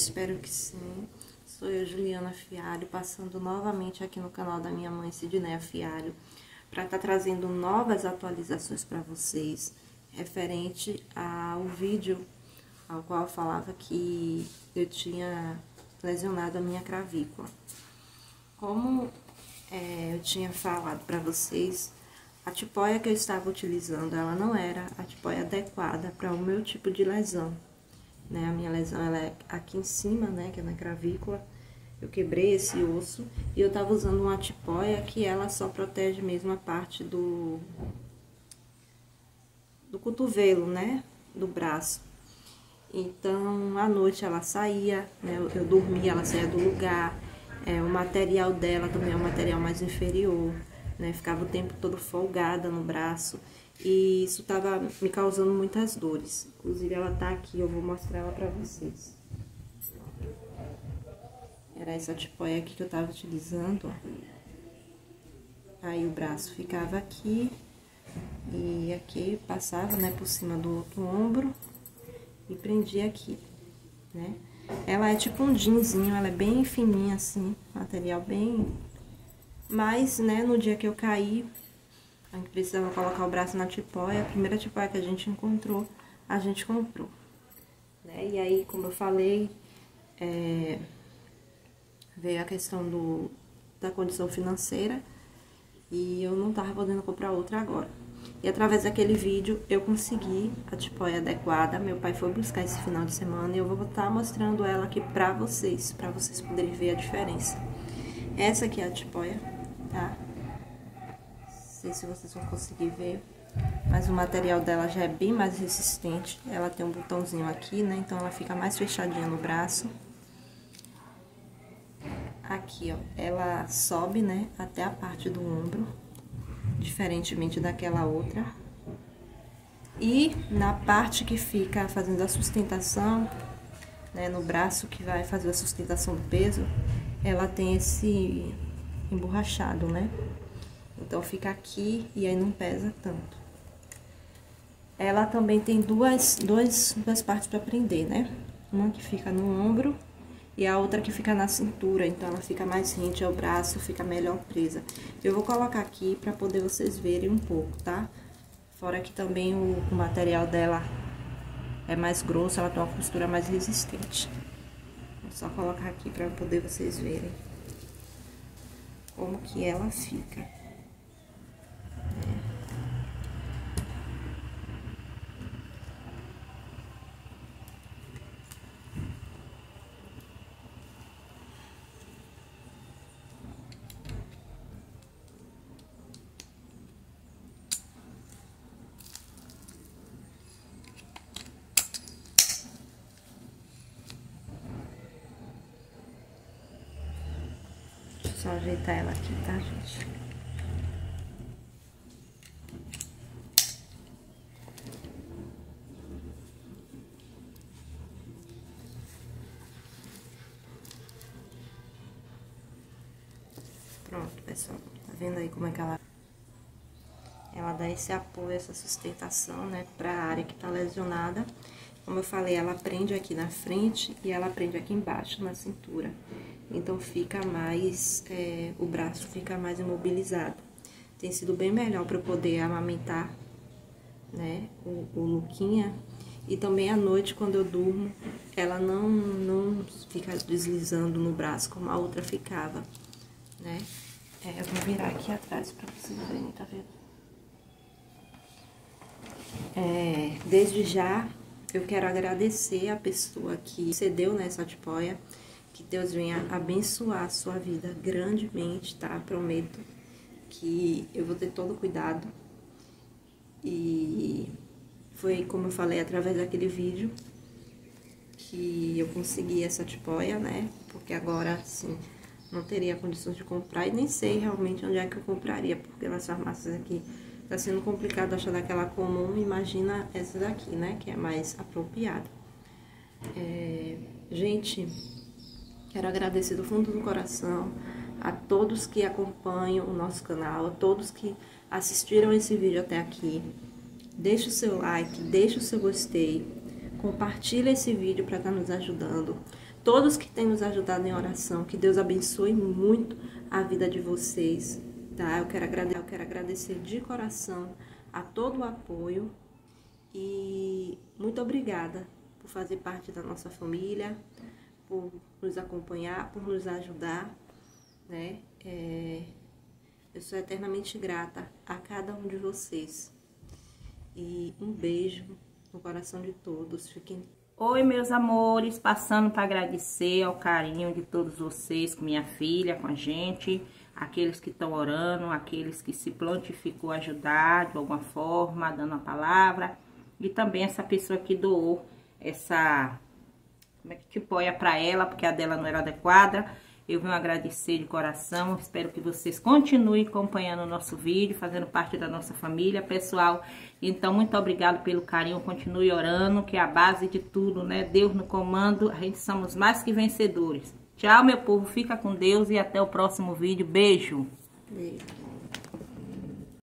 espero que sim. Sou eu, Juliana Fialho, passando novamente aqui no canal da minha mãe, Sidneia Fialho, para estar trazendo novas atualizações para vocês, referente ao vídeo ao qual eu falava que eu tinha lesionado a minha clavícula. Como eu tinha falado para vocês, a tipóia que eu estava utilizando, ela não era a tipóia adequada para o meu tipo de lesão, né? A minha lesão, ela é aqui em cima, né, que é na clavícula. Eu quebrei esse osso e eu tava usando uma tipóia que ela só protege mesmo a parte do cotovelo, né, do braço. Então, à noite ela saía, né, eu dormia, ela saía do lugar. O material dela também é um material mais inferior, né, ficava o tempo todo folgada no braço. E isso tava me causando muitas dores. Inclusive, ela tá aqui, eu vou mostrar ela pra vocês. Era essa tipóia aqui que eu tava utilizando, ó. Aí o braço ficava aqui e aqui passava, né, por cima do outro ombro e prendia aqui, né? Ela é tipo um jeanzinho, ela é bem fininha assim, material bem... Mas, né, no dia que eu caí, a gente precisava colocar o braço na tipóia, a primeira tipóia que a gente encontrou, a gente comprou, né? E aí, como eu falei, veio a questão da condição financeira e eu não tava podendo comprar outra agora. E através daquele vídeo eu consegui a tipóia adequada. Meu pai foi buscar esse final de semana e eu vou estar mostrando ela aqui pra vocês poderem ver a diferença. Essa aqui é a tipóia, tá? Não sei se vocês vão conseguir ver, mas o material dela já é bem mais resistente. Ela tem um botãozinho aqui, né? Então ela fica mais fechadinha no braço. Aqui, ó, ela sobe, né, até a parte do ombro, diferentemente daquela outra. E na parte que fica fazendo a sustentação, né, no braço que vai fazer a sustentação do peso, ela tem esse emborrachado, né? Então fica aqui e aí não pesa tanto. Ela também tem duas partes para prender, né? Uma que fica no ombro e a outra que fica na cintura, então ela fica mais rente ao braço, fica melhor presa. Eu vou colocar aqui para poder vocês verem um pouco, tá? Fora que também o material dela é mais grosso, ela tem uma costura mais resistente. Vou só colocar aqui para poder vocês verem como que ela fica. Só ajeitar ela aqui, tá, gente? Pronto, pessoal. Tá vendo aí como é que ela dá esse apoio, essa sustentação, né, pra área que tá lesionada. Como eu falei, ela prende aqui na frente e ela prende aqui embaixo, na cintura. Então, fica mais, o braço fica mais imobilizado. Tem sido bem melhor para eu poder amamentar, né, o Luquinha. E também à noite, quando eu durmo, ela não fica deslizando no braço como a outra ficava, né. Eu vou virar aqui atrás para vocês verem, tá vendo? Desde já, eu quero agradecer a pessoa que cedeu nessa tipóia. Que Deus venha abençoar a sua vida grandemente, tá? Prometo que eu vou ter todo cuidado. E foi, como eu falei, através daquele vídeo que eu consegui essa tipóia, né? Porque agora, assim, não teria condições de comprar e nem sei realmente onde é que eu compraria, porque nas farmácias aqui tá sendo complicado achar daquela comum, imagina essa daqui, né? Que é mais apropriada. Gente... Quero agradecer do fundo do coração a todos que acompanham o nosso canal, a todos que assistiram esse vídeo até aqui. Deixe o seu like, deixe o seu gostei, compartilhe esse vídeo para estar nos ajudando. todos que têm nos ajudado em oração. Que Deus abençoe muito a vida de vocês, tá? Eu quero agradecer de coração a todo o apoio e muito obrigada por fazer parte da nossa família, por nos acompanhar, por nos ajudar, né? Eu sou eternamente grata a cada um de vocês. E um beijo no coração de todos. Fiquem... Oi, meus amores, passando para agradecer ao carinho de todos vocês, com minha filha, com a gente, aqueles que estão orando, aqueles que se prontificou a ajudar de alguma forma, dando a palavra, e também essa pessoa que doou essa, como é que apoia para ela, porque a dela não era adequada. Eu venho agradecer de coração, espero que vocês continuem acompanhando o nosso vídeo, fazendo parte da nossa família, pessoal. Então, muito obrigado pelo carinho, continue orando, que é a base de tudo, né? Deus no comando, a gente somos mais que vencedores. Tchau, meu povo, fica com Deus e até o próximo vídeo. Beijo! Beijo.